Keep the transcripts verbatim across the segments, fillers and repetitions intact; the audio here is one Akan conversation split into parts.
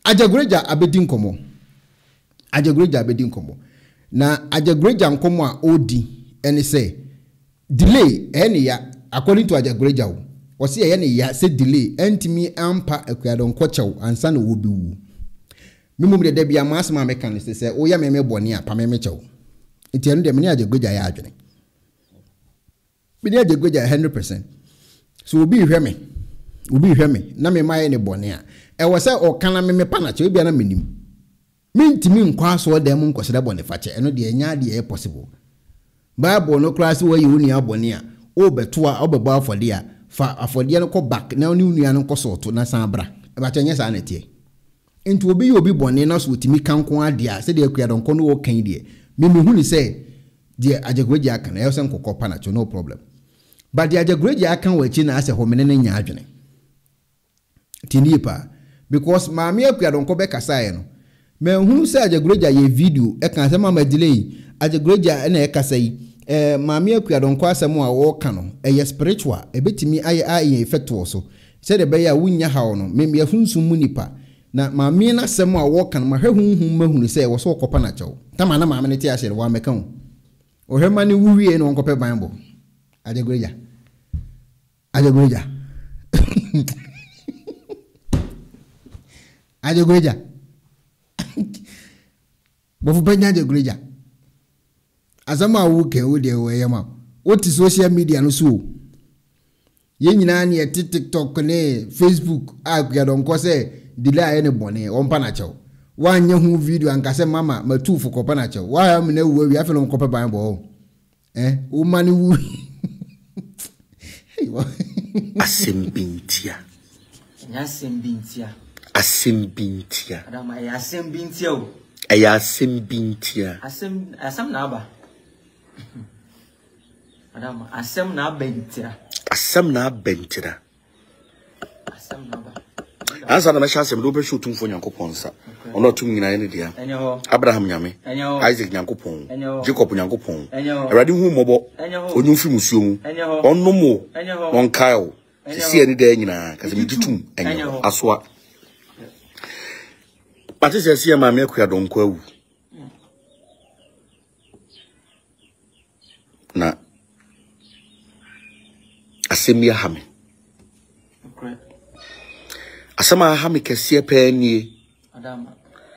Ajagorajah abedi nkomo. Ajagorajah abedi nkomo. Na Ajagorajah nkomo a odi ene say delay ene ya according to Ajagorajah o say ene ya say delay entimi ampa Akua Donkor chew ansa na wo bi wu. Mimum de bia masma mechanic say o ya meme boni a pa meme chew. Enti enu de me Ajagorajah ya adwene. Me de Ajagorajah one hundred percent. So obi hwe me. Obi hwe me na me maye ne boni a. E wo say o kana me me pa na chew bia na menim. Mintimi nkwa so dem nkosede boni fa che eno de nya de e possible. Bible no class where you uni aboni a o beto a obebo afode a fa afode no ko back na oni unu an ko soto na san bra e ba chenye sa na tie nti obi ye obi boni na so timi kanko ade a se de Akua Donkor no wo kan de me me hu ni se de Ajagorajah aka na e se nkokọ pa na cho no problem but de Ajagorajah aka wa chi na ase ho mene ne nya adwene tini pa because maami Akua Donkor be kasa ye no me hu se Ajagorajah ye video e kan se mama delay Ajagorajah na e kasa yi eh maami Akua Donkor asemu a wo ka no e spiritual e betimi aye aye effect wo so se de be ya wunya ha no me me hunsun mu nipa na maami na asemu a wo ka no ma hwehunhun mahunu se wo so kopa na chew tama na maami ne ti ashe wa meka ho o hema ne wuwie no nkope Bible Ajagorajah Ajagorajah Ajagorajah bofu penya Ajagorajah Azama wuke wo de wo yema what is social media no so ye nyina na TikTok ne Facebook Akua Donkor se delay ne bone on pa na chew wanye hu video anka se mama matufu ko pa na chew wa ya me na wo wi afelo ko pa ban bo eh o mani wu asembintia ya sembintia asembintia adama ya sembintia o aya asembintia asem asem na aba Adama asem na bentira asem na bentira asem na ba ansa na me sha asem do be shoot mfo Nyankopon sa ono tum nyina ne dia Abraham nyame Isaac Nyankopon Jacob Nyankopon Awurade hu mobo onyu fi musuo mu onno mo on kaio sisi ani da nyina kase me ditum enyo asoa pati se sia ma me Akua Donkor awu na asemi ya hame okay asema hame kese pe nie adama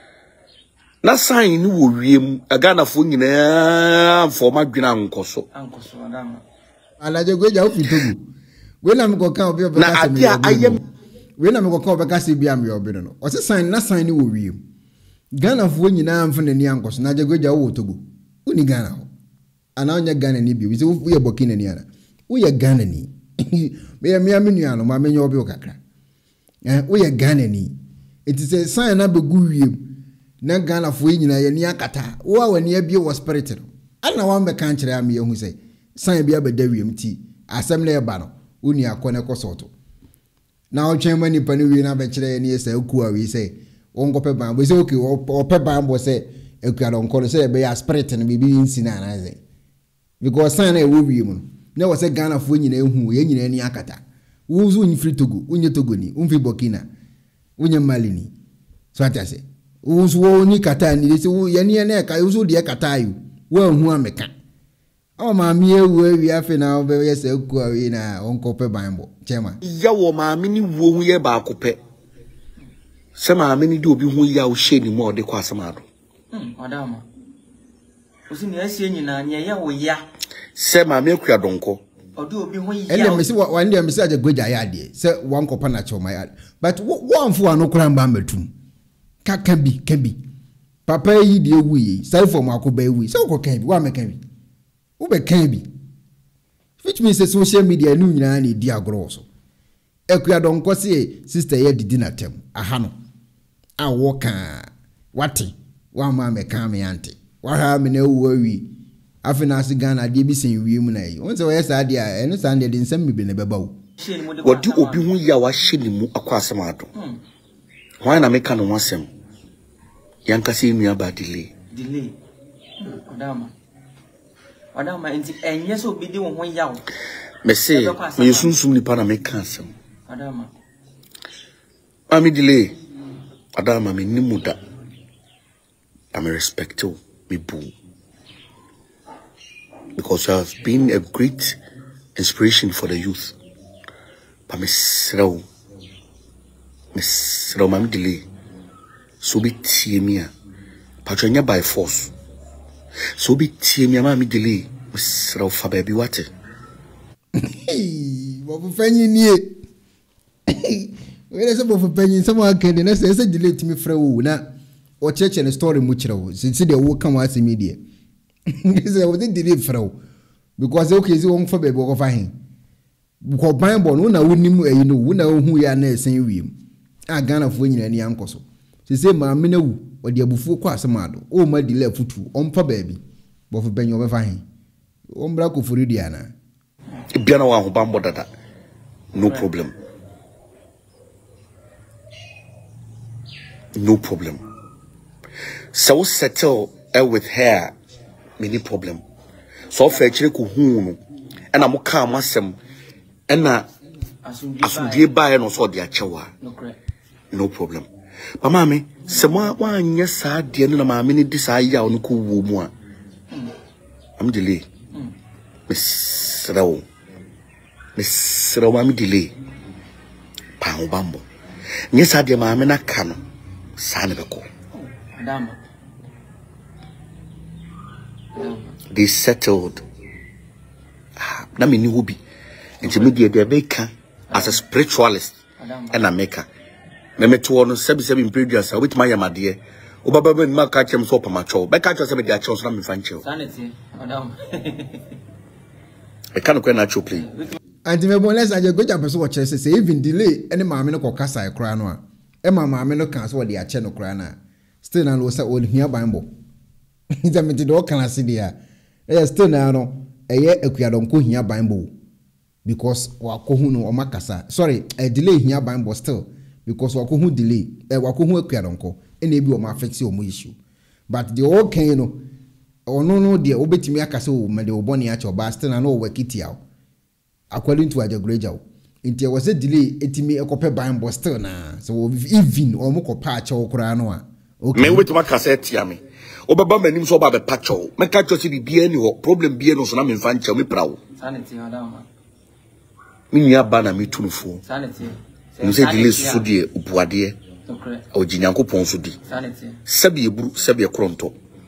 na sign ni wo wiem agana fo nyina fo ma dwena nkoso ankoso adama Ajagorajah ofitogu we na me ko kan obi obi na ade ayem we na me ko kan obi ka se bia me obi no o se sign na sign ni wo wiem Ghana fo nyina mfa na ni ankoso na Ajagorajah wo togu uni Ghana ho ana onya Ghana ni bi we se wo ye Burkina ni ana wo ye Ghana ni me ya me amenu no ma menye obi okakra eh wo ye Ghana ni it is a sign na begu wiem na Ghana fo nyina ye ni akata wo a wani abie wo spirit no ana wa mbe kan kire am ye hu sei sign bia beda wiem ti asem na e ba no uni akone kosoto na o twen mani pani wi na be kire ni esa Akua wi sei won go pe ban bo sei okay o pe ban bo sei Akua Donkor sei be ya spirit no bibi nsina na sei because sign na e wo wiem no na wo se Ghana fo nyina ehu ye nyina ni akata wo zo nyi free Togo unye Togo ni unfi Burkina unye Mali ni so atase wo zo wo ni kata ni se wo ye ni na ka wo zo de kata ayu wo hu ameka o ma mi ewu ewi afi na obe ye se Akua wi na onko pe Bible chema ya wo ma mi ni wo hu ye ba akopɛ se ma mi ni de obi hu ya wo hye ni mo de kwa asama do hmm adama osi ni asie nyina nya ya wo ya se ma me Akua Donkor odo obi ho ya ele me se wa ndem me se Ajagorajah ya de se wan kopa na choma ya but wo anfo anu kura mba matum ka ka bi ka bi papa yi de ewu yi sai for makoba ewu se ko kan bi wa me kan bi wo be kan bi which means the social media nu nyina na di agro so Akua Donkor se sister ye didi na tem aha no a wo kan wate wa ma me kan me ante wa ha me na ewu awi afina asi Ghana de bi sen wi mu na yi won se we sa de a eno san de de nsam mi be ne beba wo wodi obi hu ya wa hye ni mu akwa asama do why na meka no wasem yanka se nua ba delay delay adama adama enti enye so bi de wo ho ya wo me se me sunsun ni pa na meka asem adama ami delay Adama me nimuda. I'm a respectful me boo. Because you have been a great inspiration for the youth. But me srow. Me srow mami delay. So be tiemia. Patronya by force. So be tiemia mami delay. Me srow fa baby wate. Hey, what for penny near? Where is a for penny? Someone can the next say delay to me for na or church and a story muchro. Since they will come as immediate. This is what they delay for because okay, so on for baby of him. Because Bible, no, I wouldn't you know, when I who you are near saying we are gonna win any uncle. So she say, Mamma, no, or the before quas a mad, oh, my delay foot on for baby, but for Ben over fine. On black of Ridiana. Biana wa bambo dada. No problem. No problem. So settle with her, many problem. So fetch ku hunu, and I'm calm masem, and na asundie buy no so dia chewa. No problem. But mommy, someone one yes, I didn't know my minute desire on cool woman. I'm delay. Miss Row. Miss Row, I'm delay. Pound bambo. Yes, I dear mamma, na cano. Sanabako. They settled. Ah, na me ni hobi. Intermediate they baker as a spiritualist and a maker. Me me to on seven seven previous with my yamade. Obaba ben ma catch him so pa macho. Be catch us be their chance na me fancho. Sanity, madam. I can't go natural play. And me bonus Ajagorajah person watch say even delay any maame no kokasa e kra no a. E ma maame no kan so wo de ache no kra na. Still na no say o hia Bible. Ita me de o kan ase dia. Eh still na no eye Akua Donkor hia Bible because wakohu no o makasa. Sorry, a delay hia Bible still because wakohu delay. Eh wakohu Akua Donkor e na ebi o ma fix o mo issue. But the all can no ono no de obetimi akasa o me de oboni ache oba still na no work it out. According to Ajagorajah, inti was a delay etimi ekope Bible still na so even o mo kopa ache okra no a. Okay. Me wait ma cassette ya me. Obaba manim so ba be patcho. Me ka cho si bibia ni ho problem bia no so na me fa nche me prawo. Sanity madam. Me nya ba na me tunufo. Sanity. Me say delay so de obuade. Okay. O jinyankopon so di. Sanity. Sabi eburu sabi ekronto.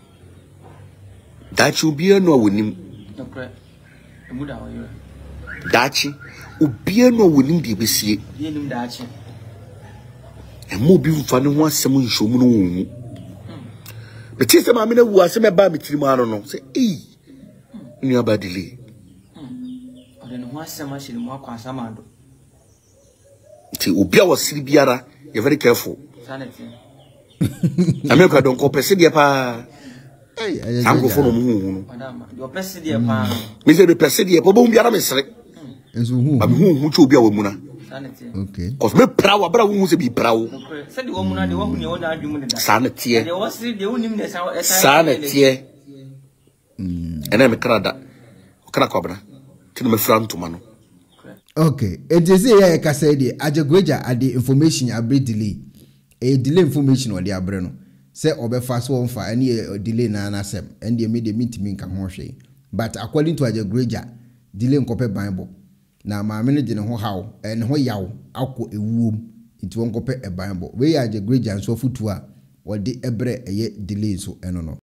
Dachi bia no wonim. Okay. Emuda wo yo. Dachi obia no wonim de besie. Bia nim dachi. E mo bi mfa ne ho asem nhwomu no wo. But see, some amina who are some bad material no say, eh, you about delay. I don't know what so much in more Quasamado. See, Ubia was Silbiara, you're very careful. Sanity. America don't call Pessidia pa. I'm go for no. Madam, your Pessidia pa. Mister Pessidia, Bobo Biara Mesre. And so who who to be a woman. Sanity. Okay. Cause me proud, but I won't be proud. Said the woman, the one who own argument. Sanity. There was the only Sanity. And then me crada. Crackobra. Till me front to mano. Okay. And they say I can say the Ajagorajah at the information a bit delay. A delay information or the abreno. Say obe fast one for any delay na anasem. And they made the meet me can hoshe. But according to Ajagorajah, delay nkope Bible. Na maame no de ne ho haw en ho yaw akọ ewuom nti won kopɛ e Bible we ya Ajagorajah nso futu a wo de ebre eye delay so eno no